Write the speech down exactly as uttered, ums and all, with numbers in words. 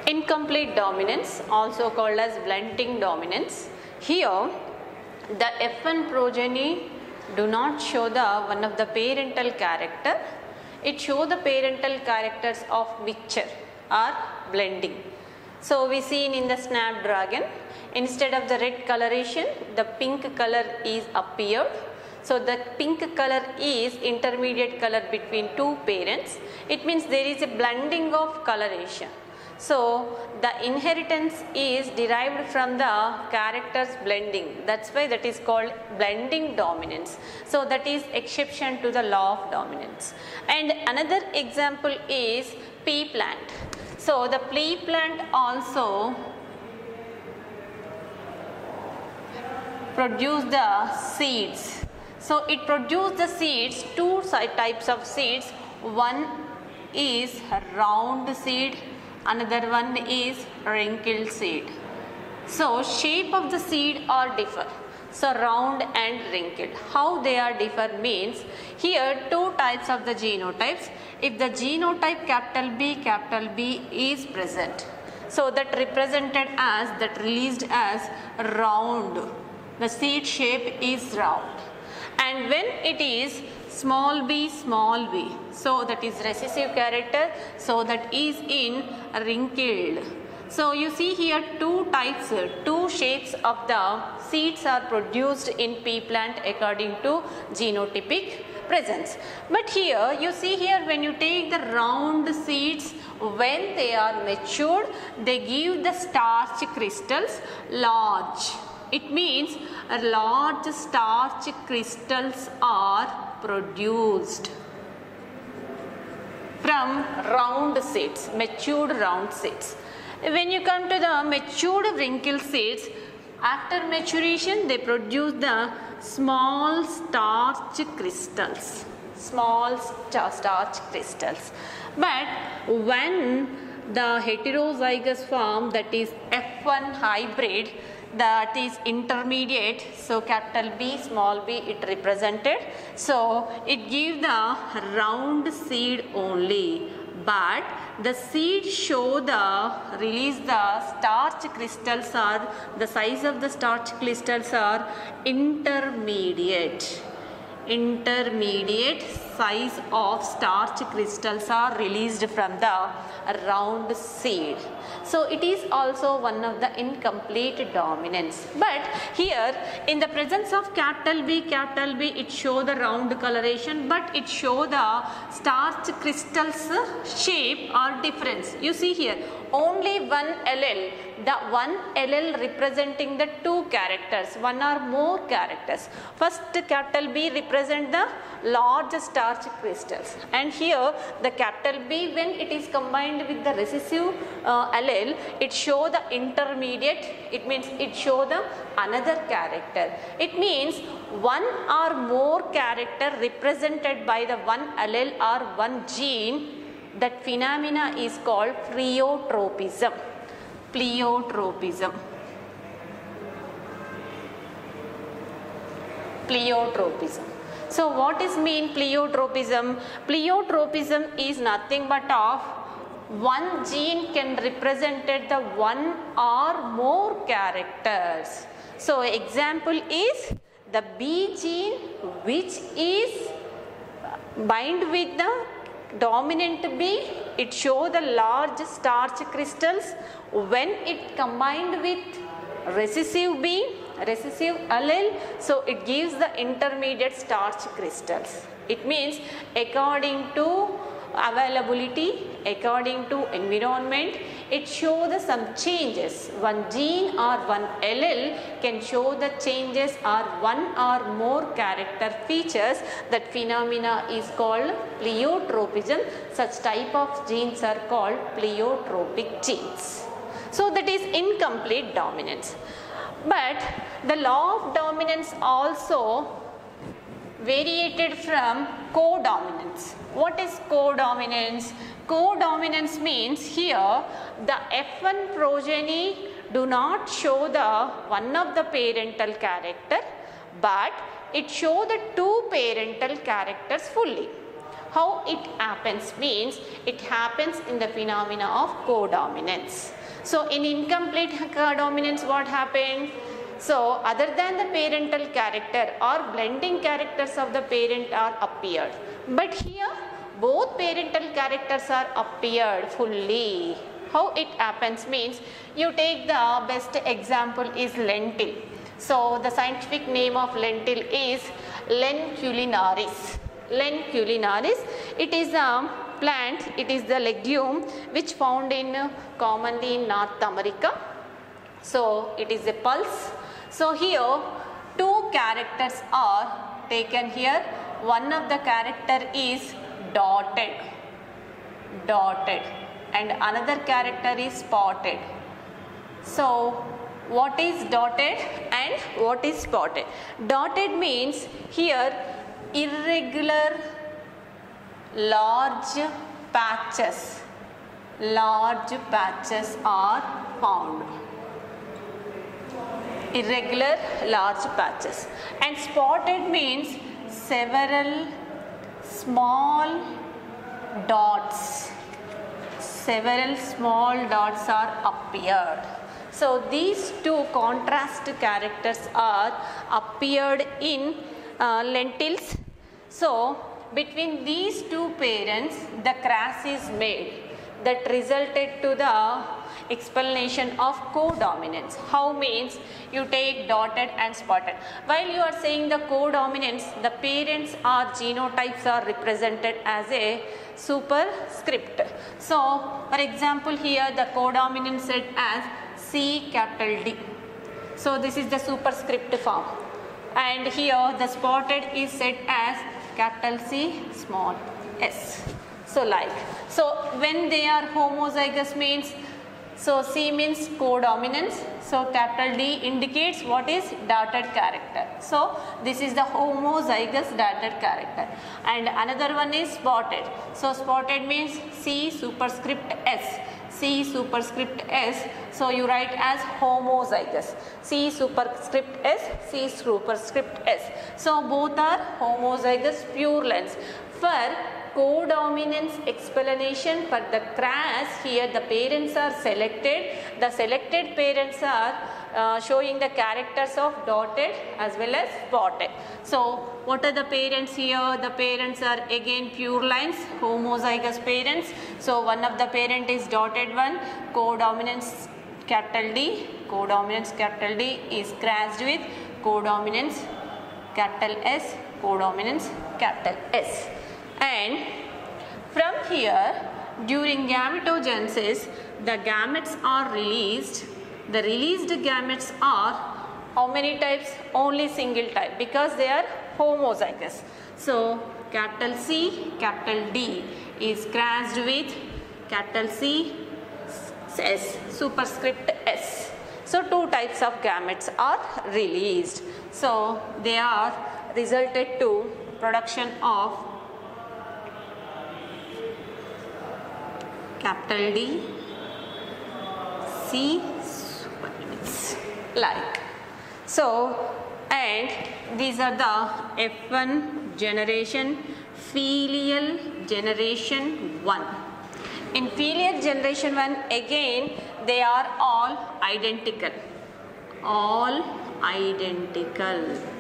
Incomplete dominance, also called as blunting dominance. Here the F one progeny do not show the one of the parental character. It shows the parental characters of mixture or blending. So we seen in the snapdragon, instead of the red coloration, the pink color is appeared. So the pink color is intermediate color between two parents. It means there is a blending of coloration. So the inheritance is derived from the characters blending. That's why that is called blending dominance. So that is exception to the law of dominance. And another example is pea plant. So the pea plant also produce the seeds. So it produces the seeds, two types of seeds. One is round seed, another one is wrinkled seed. So shape of the seed are differ. So round and wrinkled. How they are differ means, here two types of the genotypes. If the genotype capital B, capital B is present, so that represented as, that released as round. The seed shape is round. And when it is small b, small b, so that is recessive character, so that is in wrinkled. So you see here two types, two shapes of the seeds are produced in pea plant according to genotypic presence. But here you see here, when you take the round seeds, when they are matured, they give the starch crystals large. It means large starch crystals are produced from round seeds, matured round seeds. When you come to the matured wrinkled seeds, after maturation they produce the small starch crystals, small starch crystals. But when the heterozygous form, that is F one hybrid, that is intermediate, so capital B, small b it represented, so it gives the round seed only, but the seed show the release the starch crystals are, the size of the starch crystals are intermediate. Intermediate size of starch crystals are released from the round seed. So it is also one of the incomplete dominance. But here in the presence of capital B, capital B, it show the round coloration, but it show the starch crystals shape or difference. You see here only one allele, the one allele representing the two characters, one or more characters. First capital B represent the large starch crystals, and here the capital B, when it is combined with the recessive uh, allele, it show the intermediate, it means it show the another character. It means one or more character represented by the one allele or one gene. That phenomena is called pleiotropism. Pleiotropism. Pleiotropism. So what is mean pleiotropism? Pleiotropism is nothing but of one gene can represent the one or more characters. So example is the B gene, which is bind with the dominant B, it show the large starch crystals. When it combined with recessive B, recessive allele, so it gives the intermediate starch crystals. It means according to availability, according to environment, it show the some changes. One gene or one allele can show the changes or one or more character features. That phenomena is called pleiotropism. Such type of genes are called pleiotropic genes. So that is incomplete dominance. But the law of dominance also variated from codominance. What is codominance? Codominance means here the F one progeny do not show the one of the parental character, but it show the two parental characters fully. How it happens means it happens in the phenomena of codominance. So in incomplete codominance, what happened? So other than the parental character or blending characters of the parent are appeared. But here both parental characters are appeared fully. How it happens means, you take the best example is lentil. So the scientific name of lentil is Len culinaris. Len culinaris, it is a plant, it is the legume which found in uh, commonly in North America. So it is a pulse. So here two characters are taken here. One of the character is dotted, dotted, and another character is spotted. So what is dotted and what is spotted? Dotted means here irregular large patches, large patches are found. Irregular large patches. And spotted means several small dots, several small dots are appeared. So these two contrast characters are appeared in uh, lentils. So between these two parents the cross is made that resulted to the explanation of codominance. How means, you take dotted and spotted. While you are saying the codominance, the parents or genotypes are represented as a superscript. So for example here the codominance said as C capital D. So this is the superscript form. And here the spotted is said as capital C small s. So like, so when they are homozygous means, so C means codominance, so capital D indicates what is dotted character. So this is the homozygous dotted character. And another one is spotted. So spotted means C superscript S. C superscript S, so you write as homozygous. C superscript S, C superscript S. So both are homozygous pure lines. For codominance explanation for the cross, here the parents are selected. The selected parents are uh, showing the characters of dotted as well as spotted. So what are the parents here? The parents are again pure lines, homozygous parents. So one of the parent is dotted one, codominance capital D, codominance capital D is crossed with codominance capital S, codominance capital S. And from here, during gametogenesis, the gametes are released. The released gametes are how many types? Only single type, because they are homozygous. So capital C, capital D is crossed with capital C, S, superscript S. So two types of gametes are released. So they are resulted to production of capital D, C, superunits, like. So, and these are the F one generation, filial generation one. In filial generation one, again they are all identical, all identical.